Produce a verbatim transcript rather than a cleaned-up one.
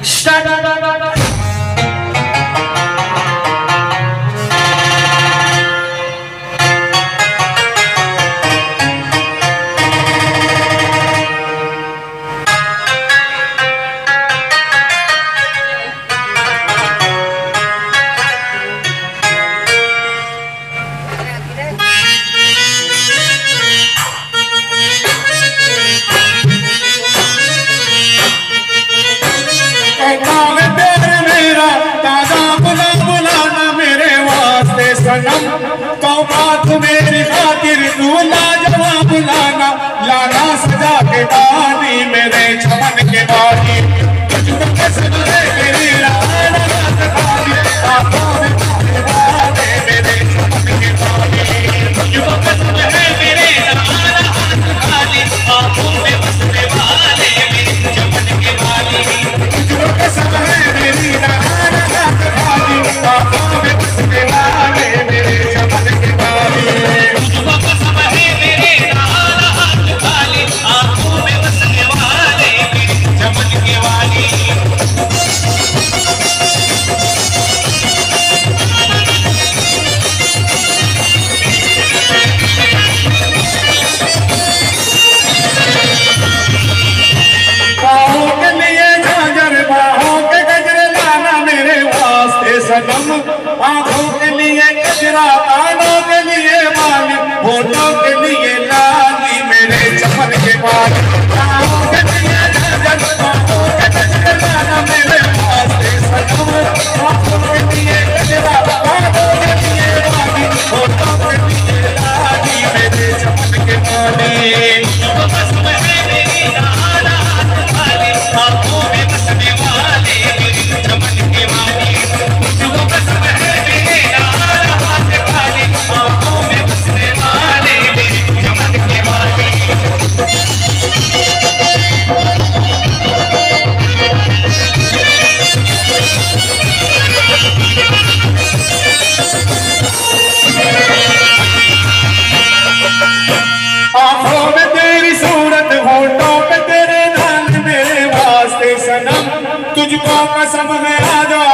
बात मेरी खातिर तू लाजवाब लाना लाना सजा के बानी मेरे चमन के बानी तुझको पसंद है मेरी राना खाली आंखों में बसने वाले मेरे चमन के बानी तुझको पसंद है मेरे राना खाली आंखों में बसने वाले मेरे चमन के बानी तुझको पसंद है मेरी राना खाली आंखों में बसने वाले मेरे चमन के बानी तुझको पसंद है मेरे राना खाली आंखों में बसने वाले मेरे चमन के बानी आंखों के लिए गजरा कानों के लिए माली होठों के लिए लाली मेरे चमन के बाल आंखों के लिए गजरा आंखों के गजरा मेरे वास्ते सनम आंखों के लिए गजरा कानों के लिए माली होठों के लिए लाली मेरे चमन के बाल तुझको पसंद है मेरी राना खाली आंखों में बसने वाले मेरे चमन के बाल तुझको पसंद है मेरे राना खाली आंखों में बसने वाले मेरे चमन के बाल आंखों में तेरी सूरत होठों पे तेरे नाम मेरे वास्ते सनम तुझको कसम है आ जाओ